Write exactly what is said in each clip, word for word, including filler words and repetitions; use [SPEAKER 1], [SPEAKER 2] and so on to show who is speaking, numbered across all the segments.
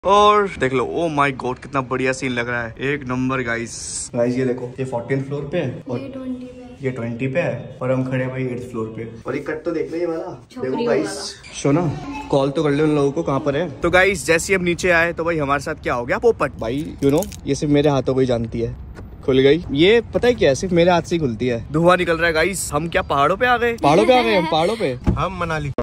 [SPEAKER 1] और देख लो, oh my God कितना बढ़िया सीन लग रहा है, एक नंबर गाइस। गाइस ये देखो, ये फोर्टीन फ्लोर पे है और ये ट्वेंटी पे है और हम खड़े हैं भाई एट फ्लोर पे। और ये कट तो देख लो ये वाला, देखो गाइस। सोना कॉल तो कर ले उन लोगों को कहाँ पर है। तो गाइस जैसे हम नीचे आए तो भाई हमारे साथ क्या हो गया, पोपट भाई यू नो ये सिर्फ मेरे हाथों को ही जानती है। खुल गई, ये पता है क्या, सिर्फ मेरे हाथ से ही खुलती है। धुआं निकल रहा है गाइस। हम क्या पहाड़ों पे आ गए, पहाड़ों पे आ गए हम पहाड़ों पे हम Manali.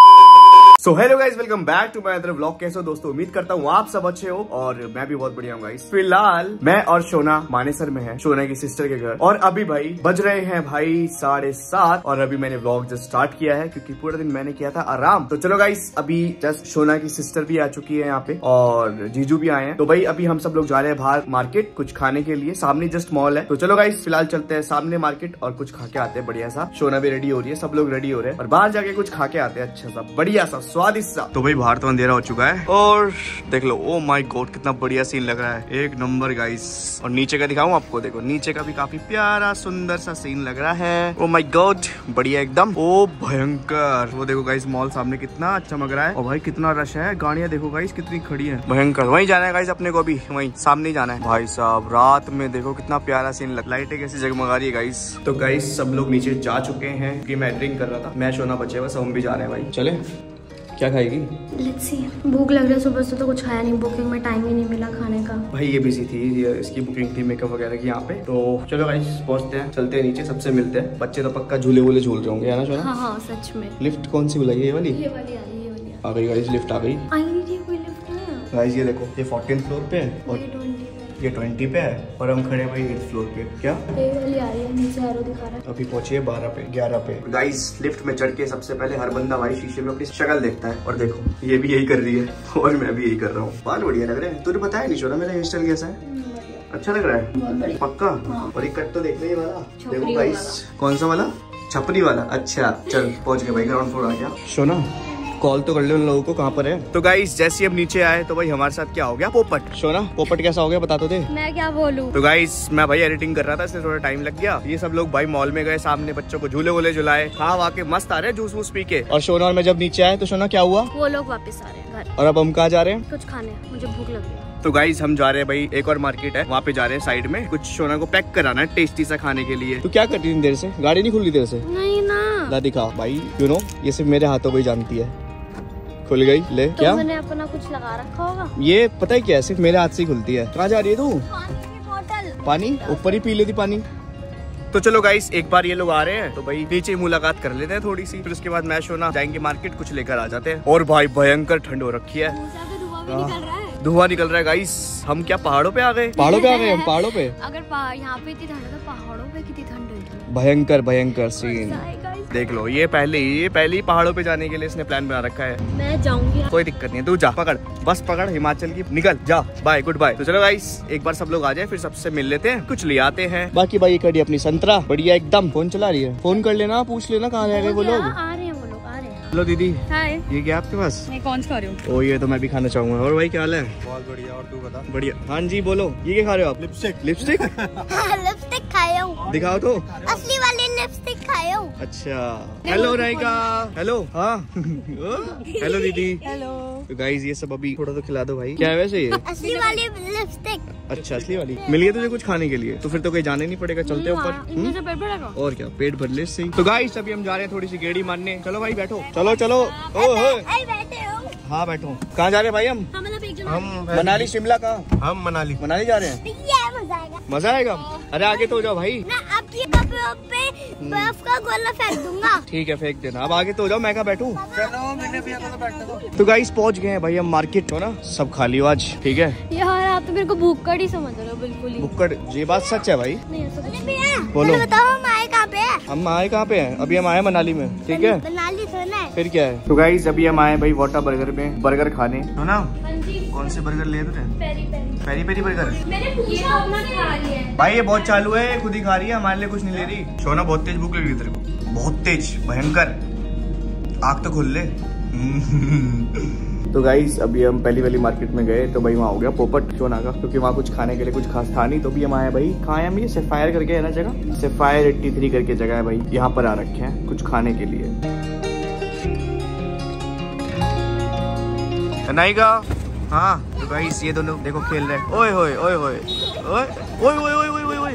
[SPEAKER 1] So hello guys, welcome back to my other vlog. कैसे हो दोस्तों, उम्मीद करता हूँ आप सब अच्छे हो और मैं भी बहुत बढ़िया हूँ गाइस। फिलहाल मैं और सोना मानेसर में है, सोना की सिस्टर के घर। और अभी भाई बज रहे हैं भाई साढ़े सात और अभी मैंने व्लॉग जस्ट स्टार्ट किया है क्योंकि पूरा दिन मैंने किया था आराम। तो चलो गाइस, अभी जस्ट सोना की सिस्टर भी आ चुकी है यहाँ पे और जीजू भी आए हैं। तो भाई अभी हम सब लोग जा रहे हैं बाहर मार्केट कुछ खाने के लिए। सामने जस्ट मॉल है। तो चलो गाइस फिलहाल चलते हैं सामने मार्केट और कुछ खा के आते हैं बढ़िया सा। सोना भी रेडी हो रही है, सब लोग रेडी हो रहे हैं और बाहर जाके कुछ खा के आते हैं अच्छा सा बढ़िया सा स्वादिष्ट सा। तो बाहर तो अंधेरा हो चुका है और देख लो, ओ माय गॉड कितना बढ़िया सीन लग रहा है, एक नंबर गाइस। और नीचे का दिखाऊं आपको, देखो नीचे का भी काफी प्यारा सुंदर सा सीन लग रहा है। ओ माय गॉड बढ़िया एकदम, ओ भयंकर। वो देखो गाइस मॉल सामने कितना अच्छा लग रहा है और भाई कितना रश है, गाड़ियां देखो गाइस कितनी खड़ी है, भयंकर। वहीं जाना है गाइस अपने को भी, वहीं सामने जाना है भाई साहब। रात में देखो कितना प्यारा सीन लग, लाइटें कैसी जगमगा रही है गाइस। तो गाइस सब लोग नीचे जा चुके हैं क्योंकि मैं ड्रिंक कर रहा था, मैं सोना बचे बस, हम भी जा रहे हैं भाई। चले क्या खाएगी? लेट्स सी, भूख लग रही है, सुबह से तो कुछ खाया नहीं, बुकिंग में टाइम ही नहीं मिला खाने का। भाई ये बिजी थी, ये इसकी बुकिंग थी मेकअप वगैरह की यहाँ पे। तो चलो गाइस पहुंचते हैं, चलते हैं नीचे, सबसे मिलते हैं। बच्चे तो पक्का झूले वूले झूल रहे होंगे है ना सोना? हाँ हाँ सच में। लिफ्ट कौन सी बुलाई, ये वाली? ये वाली आ रही है, ये वाली आ गई गाइस, लिफ्ट आ गई। आई नहीं थी कोई लिफ्ट नहीं। गाइस ये देखो, ये फोर्टीन फ्लोर पे है और ये ट्वेंटी पे है और हम खड़े हैं भाई एट फ्लोर पे। क्या ये वाली आ रही है, नीचे एरो दिखा रहा है। अभी पहुंचे हैं बारह पे, ग्यारह पे। गाइस लिफ्ट में चढ़ के सबसे पहले हर बंदा भाई शीशे में अपनी शक्ल देखता है और देखो ये भी यही कर रही है और मैं भी यही कर रहा हूँ। बाल बढ़िया लग रहे हैं। तुझे बताया नहीं छोड़ा मेरा हेयर स्टाइल कैसा है? अच्छा लग रहा है पक्का। और एक कट तो देख ले वाला, देखो गाइस। कौन सा वाला? छपरी वाला। अच्छा चल पहुंच गए भाई, ग्राउंड फ्लोर आ गया। सोना कॉल तो कर ले उन लोगों को कहाँ पर है। तो गाइस जैसे हम नीचे आए तो भाई हमारे साथ क्या हो गया, पोपट। सोना पोपट कैसा हो गया बता तो दे। मैं क्या बोलूं। तो गाइस मैं भाई एडिटिंग कर रहा था इसलिए थोड़ा टाइम लग गया। ये सब लोग भाई मॉल में गए, सामने बच्चों को झूले वूले झुलाए, खा वा के मस्त आ रहे जूस वूस पी के। और सोना और मैं जब नीचे आए तो सोना क्या हुआ, वो लोग वापस आ रहे हैं घर। और अब हम कहाँ जा रहे हैं? कुछ खाने, मुझे भूख लग रही है। तो गाइस हम जा रहे हैं भाई, एक और मार्केट है वहाँ पे जा रहे हैं साइड में, कुछ सोना को पैक कराना है टेस्टी सा खाने के लिए। तो क्या करती थी देर से, गाड़ी नहीं खुल रही देर से? नहीं ना दिखा भाई, यू नो ये सिर्फ मेरे हाथों को ही जानती है। खुल गई ले। तो क्या मैंने अपना कुछ लगा रखा होगा, ये पता है क्या, सिर्फ मेरे हाथ से ही खुलती है। कहाँ जा रही है तू? पानी की बोतल। पानी ऊपर ही पी लेती पानी। तो चलो गाइस एक बार ये लोग आ रहे हैं तो भाई नीचे मुलाकात कर लेते हैं थोड़ी सी, फिर उसके बाद मैं सोना जाएंगे मार्केट, कुछ लेकर आ जाते हैं। और भाई भयंकर ठंड हो रखी है, धुआं निकल रहा है गाइस। हम क्या पहाड़ों पे आ गए, पहाड़ों पे आ गए हम पहाड़ों पे। अगर यहाँ पे इतनी ठंड है तो पहाड़ों पे कितनी ठंड होगी। भयंकर भयंकर सीन देख लो। ये पहले ये पहले ही पहाड़ों पे जाने के लिए इसने प्लान बना रखा है। मैं जाऊंगी, कोई दिक्कत नहीं है, तू जा, पकड़ बस पकड़ हिमाचल की, निकल जा, बाय गुड बाय। तो चलो गाइस एक बार सब लोग आ जाए फिर सबसे मिल लेते हैं, कुछ ले आते हैं। बाकी भाई कड़ी अपनी संतरा बढ़िया एकदम। फोन चला रही है, फोन कर लेना, पूछ लेना कहाँ रह गए वो लोग। आ रहे हैं वो लोग, आ रहे हैं। हेलो दीदी। हाय। ये क्या आपके पास? मैं कौन सा खा रही हूँ? ओ ये तो मैं भी खाना चाहूंगा। और भाई क्या हाल है? बहुत बढ़िया, और तू बता? बढ़िया। हाँ जी बोलो, ये क्या खा रहे हो आप? लिपस्टिक। लिपस्टिक लिपस्टिक खाया हूँ। दिखाओ तो, असली वाली लिपस्टिक खाया हूँ। अच्छा हेलो राइका। हेलो हाँ हेलो दीदी। हेलो। तो गाइस ये सब अभी थोड़ा तो खिला दो भाई। क्या है वैसे ये? असली वाली लिपस्टिक। अच्छा असली वाली मिली है तुझे कुछ खाने के लिए? तो फिर तो कहीं जाने नहीं पड़ेगा, चलते ऊपर। और क्या पेट भर ले सही। तो गाइस अभी हम जा रहे हैं थोड़ी सी गेड़ी मारने। चलो भाई बैठो, चलो चलो। हाँ बैठो। कहाँ जा रहे हैं भाई हम? हम मनाली शिमला। कहाँ? हम मनाली मनाली जा रहे हैं। मजा आएगा। अरे आगे तो हो जाओ भाई। आपकी पे बर्फ का गोला फेंक दूंगा। ठीक है फेंक देना, अब आगे तो हो जाओ, मैं कहाँ बैठूं? चलो मैंने भी तो बैठने दो। तो गाइस पहुंच गए हैं भाई हम मार्केट, हो ना सब खाली हो आज। ठीक है यार, आप तो मेरे को भूखड़ ही समझ रहे हो बिल्कुल ही। भूखड़ ये बात सच है भाई। बोलो बताओ हम आए कहाँ पे? हम आए कहाँ पे हैं? अभी हम आए मनाली में। ठीक है मनाली सुना है, फिर क्या है। तो गाइस अभी हम आए भाई वाटर बर्गर में बर्गर खाने, हो ना? कौन से बर्गर ले तुझे? Peri peri peri peri burger. मैंने पूछा अपना खा रही है भाई, ये बहुत चालू है, खुद ही खा रही है, हमारे लिए कुछ नहीं ले रही। सोना बहुत तेज भूख लग रही है तेरे को, बहुत तेज भयंकर, आँख तो खोल ले। तो गाइस अभी हम पहली वाली मार्केट में गए तो भाई वहाँ हो गया पोपट सोना का, क्योंकि वहाँ कुछ खाने के लिए कुछ खास था नहीं। तो भी हम आए भाई, कहाँ हम ये सेफायर करके है ना जगह, सेफायर एट्टी थ्री करके जगह है भाई, यहाँ पर आ रखे हैं कुछ खाने के लिए। नाइका हाँ तो गाइस ये दोनों देखो खेल रहे हैं। ओए होए ओए होए ओए ओए ओए ओए ओए ओए ओए।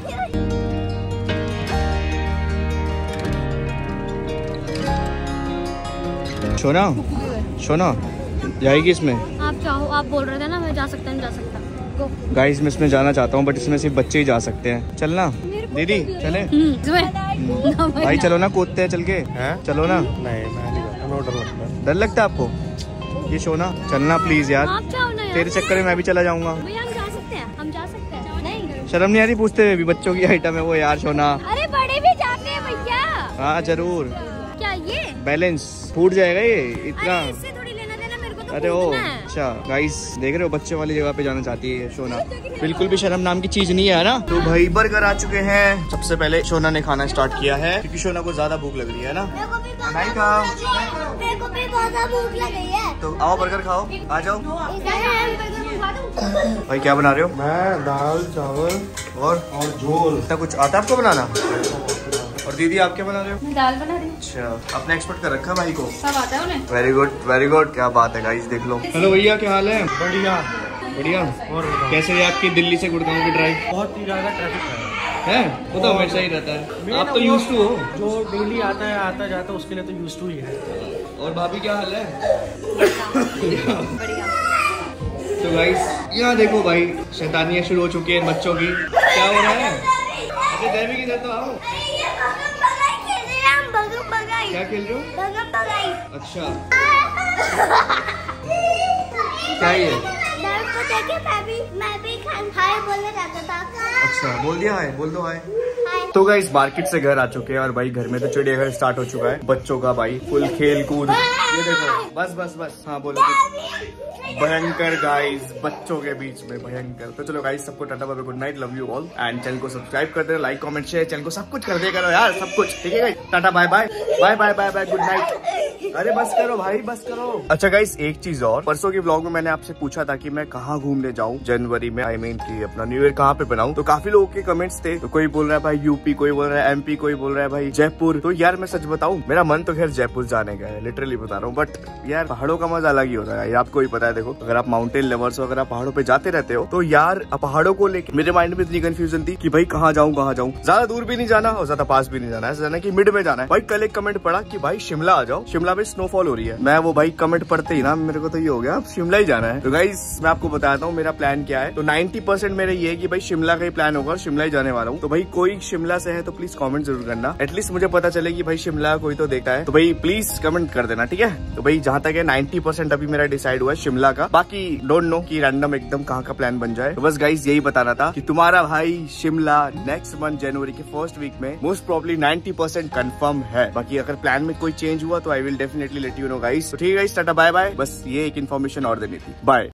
[SPEAKER 1] सोना सोना जाएगी इसमें? आप चाहो, आप बोल रहे थे ना मैं जा सकता हूँ, जा सकता हूँ। गाइस मैं इसमें जाना चाहता हूँ बट इसमें सिर्फ बच्चे ही जा सकते हैं। चलना दीदी चले भाई, चलो ना कूदते हैं चल के। है? चलो ना। नहीं मैं नहीं, डर लगता है। डर लगता है आपको? ये सोना चलना प्लीज यार, तेरे चक्कर में मैं भी चला जाऊंगा। हम जा सकते हैं, हम जा सकते हैं। नहीं शर्म नहीं आ रही पूछते हुए भी? बच्चों की आइटम है वो यार सोना। अरे बड़े भी जाते हैं भैया। हाँ जरूर। क्या ये बैलेंस फूट जाएगा ये इतना? अरे ओ अच्छा गाइस देख रहे हो, बच्चे वाली जगह पे जाना चाहती है सोना। बिल्कुल भी शर्म नाम की चीज नहीं है ना। तो भाई बर्गर आ चुके हैं। सबसे पहले सोना ने खाना स्टार्ट किया है क्योंकि सोना को ज्यादा भूख लग रही है ना। नहीं खाओ, मेरे को भी बहुत भूख लग रही है। तो आओ बर्गर खाओ, आ जाओ। भाई क्या बना रहे हो? मैं दाल चावल और और झोल। इतना कुछ आता है आपको बनाना? और दीदी आप क्या बना रहे हो? मैं दाल बना रही हूँ। अच्छा आपने एक्सपर्ट कर रखा भाई को, सब आता है उन्हें। वेरी गुड वेरी गुड, क्या बात है गाइस देख लो। हेलो भैया क्या हाल है? बढ़िया बढ़िया। और कैसे है आपकी दिल्ली से गुड़गांव की ड्राइव? बहुत ही ज्यादा ट्रैफिक है, है? वो तो हमेशा ही रहता है। आप तो यूज टू हो, जो डेली आता है आता जाता है उसके लिए तो यूज टू ही है। और भाभी क्या हाल है? बढ़िया। तो गाइस यहाँ देखो भाई शैतानियाँ शुरू हो चुकी है बच्चों की। क्या हो रहा है? अच्छा देवी की तो आओ। क्या खेल रहे हो? अच्छा क्या ये? मैं भी मैं भी हाय बोलने जाता था। अच्छा बोल दिया हाय, बोल दो हाय। तो गाइस मार्केट से घर आ चुके हैं और भाई घर में तो चिड़ियाघर स्टार्ट हो चुका है बच्चों का भाई, फुल खेल कूद। ये देखो बस बस बस हाँ बोलो। भयंकर गाइस बच्चों के बीच में भयंकर। तो चलो गाइस सबको tata bye bye, good night, love you all and channel को सब्सक्राइब कर दे, लाइक कमेंट शेयर, चैनल को सब कुछ कर दे करो यार, सब कुछ ठीक है guys. Tata bye bye bye bye bye bye, good night. अरे बस करो भाई बस करो। अच्छा गाइस एक चीज और, परसों के व्लॉग में मैंने आपसे पूछा था कि मैं कहाँ घूमने जाऊँ जनवरी में, आई मीन की अपना न्यू ईयर कहाँ पे बनाऊँ। तो काफी लोगों के कमेंट्स थे, तो कोई बोल रहा है भाई यूपी, कोई बोल रहा है एमपी, कोई बोल रहा है भाई जयपुर। तो यार मैं सच बताऊं मेरा मन तो खैर जयपुर जाने का है, लिटरली बता रहा हूँ, बट यार पहाड़ों का मजा अलग ही होता है, आपको ही पता है। देखो अगर आप माउंटेन लवर्स हो, अगर आप पहाड़ों पे जाते रहते हो तो यार पहाड़ों को लेकर मेरे माइंड में इतनी कंफ्यूजन थी कि भाई कहाँ जाऊँ कहाँ जाऊँ, ज्यादा दूर भी नहीं जाना और ज्यादा पास भी नहीं जाना, ऐसा जाना कि मिड में जाना है। भाई कल एक कमेंट पड़ा कि भाई शिमला आ जाओ, शिमला में स्नोफॉल हो रही है। मैं वो भाई कमेंट पढ़ते ही ना मेरे को तो ये हो गया शिमला ही जाना है। तो गाइस मैं आपको बताता हूँ मेरा प्लान क्या है। तो नाइन्टी परसेंट मेरा ये है कि भाई शिमला का ही प्लान होगा और शिमला ही जाने वाला हूँ। तो भाई कोई शिमला से है तो प्लीज कमेंट जरूर करना, एटलीस्ट मुझे पता चले कि भाई शिमला कोई तो देखा है। तो भाई प्लीज कमेंट कर देना ठीक है। तो भाई जहाँ तक है नाइन्टी परसेंट अभी मेरा डिसाइड हुआ है शिमला का, बाकी डोंट नो कि रैंडम एकदम कहाँ का प्लान बन जाए। तो बस गाइस यही बताना था कि तुम्हारा भाई शिमला नेक्स्ट मंथ जनवरी के फर्स्ट वीक में most probably ninety percent confirm है। बाकी अगर प्लान में कोई चेंज हुआ तो I will definitely let you know guys. तो ठीक है गाइस टाटा बाय बाय, बस ये एक इन्फॉर्मेशन और देनी थी, बाय।